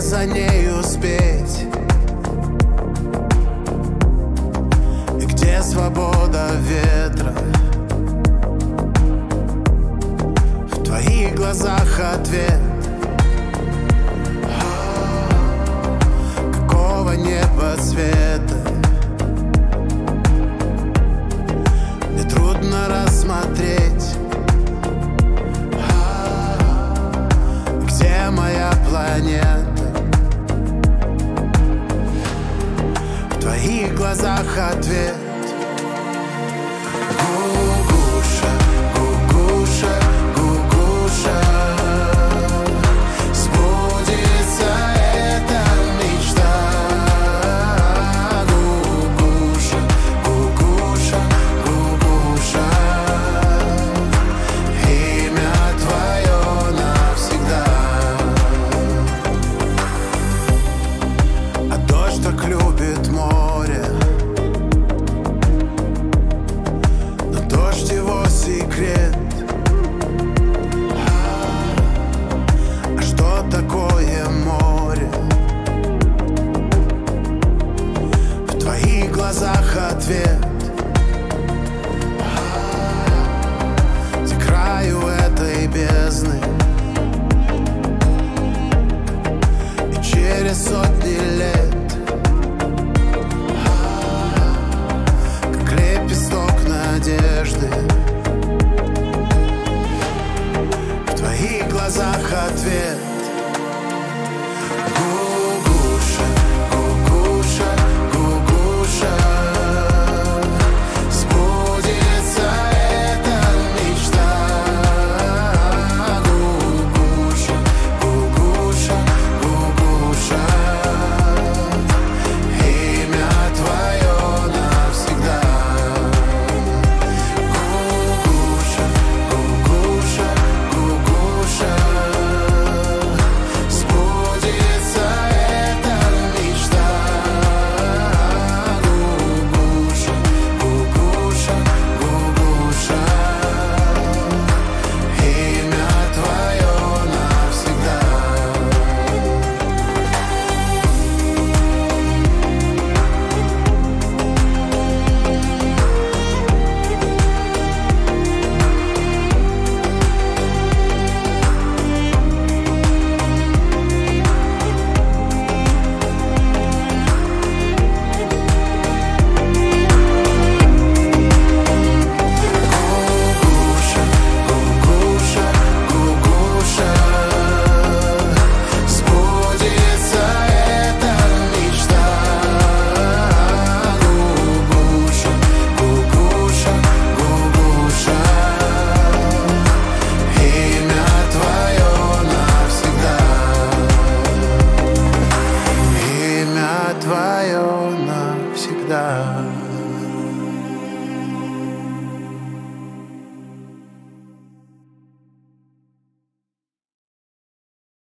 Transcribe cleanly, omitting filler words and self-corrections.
за ней успеть? И где свобода ветра? В твоих глазах ответ. Какого неба цвета? Мне трудно рассмотреть. Где моя планета? В твоих глазах ответ. Гугуша, Гугуша, Гугуша, сбудется эта мечта. Гугуша, Гугуша, Гугуша, имя твое навсегда. А дождь так любит море, но дождь его секрет. А что такое море? В твоих глазах ответ. Где краю этой бездны и через